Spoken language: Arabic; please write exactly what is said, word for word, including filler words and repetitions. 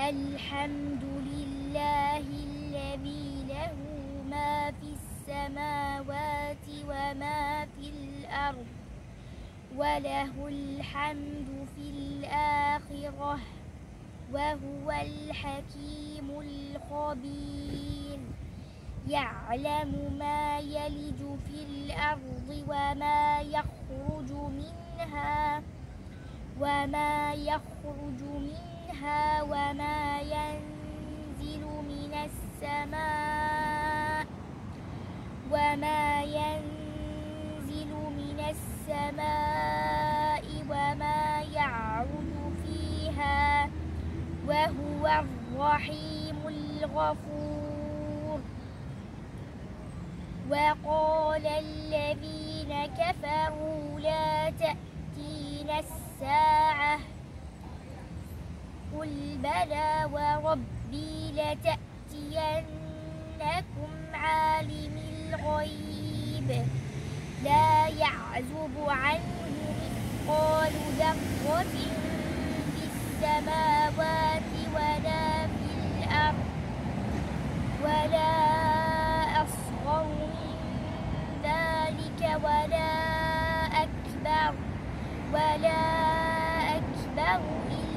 الحمد لله الذي له ما في السماوات وما في الأرض وله الحمد في الآخرة وهو الحكيم الخبير يعلم ما يلج في الأرض وما يخرج منها وما يخرج منها وما ينزل من السماء وما ينزل من السماء وما يعرج فيها وهو الرحيم الغفور. وقال الذين كفروا لا تأتينا الساعة قل بلى وربي لتأتينكم عالم الغيب لا يعزب عنه مثقال ذرة في السماوات ولا في الأرض ولا أصغر من ذلك ولا أكبر ولا أكبر